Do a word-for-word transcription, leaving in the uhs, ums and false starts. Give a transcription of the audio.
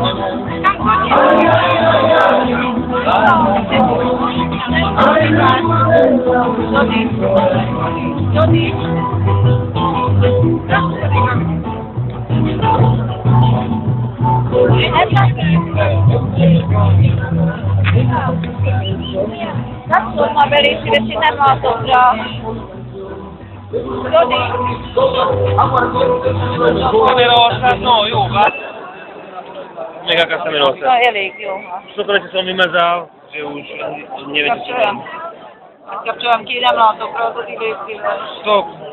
Jodi. Jodi. Kapszol ma belépsére, és nem látok rá. Jodi. Camerosza, no, jó, vár. Még akár Camerosza. Na, elég jó. Sokkal egy szó mi mezál, že už nie viete, čo tam. Kapcsolam ki, nem látok rá az időszíves. Sok.